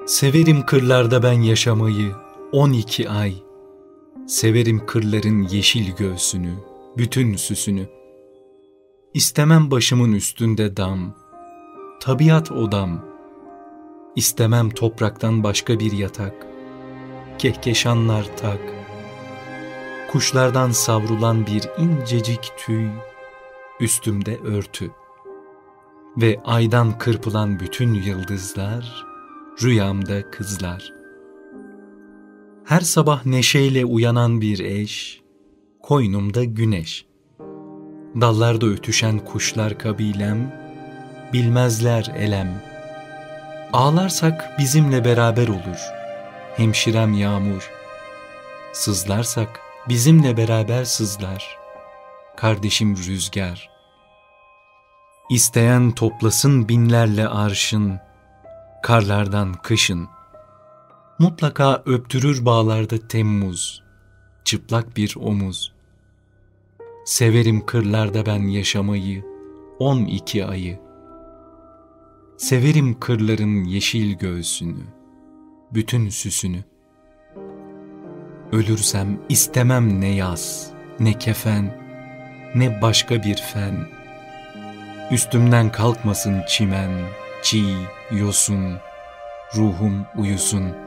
Severim kırlarda ben yaşamayı 12 ay. Severim kırların yeşil göğsünü, bütün süsünü. İstemem başımın üstünde dam, tabiat odam. İstemem topraktan başka bir yatak, kehkeşanlar tak. Kuşlardan savrulan bir incecik tüy, üstümde örtü. Ve aydan kırpılan bütün yıldızlar, rüyamda kızlar. Her sabah neşeyle uyanan bir eş, koynumda güneş. Dallarda ötüşen kuşlar kabilem, bilmezler elem. Ağlarsak bizimle beraber olur, hemşirem yağmur. Sızlarsak bizimle beraber sızlar, kardeşim rüzgar. İsteyen toplasın binlerle arşın, karlardan kışın. Mutlaka öptürür bağlarda Temmuz, çıplak bir omuz. Severim kırlarda ben yaşamayı 12 ayı. Severim kırların yeşil göğsünü, bütün süsünü. Ölürsem istemem ne yas, ne kefen, ne başka bir fen. Üstümden kalkmasın çimen, çiğ, yosun, ruhum uyusun.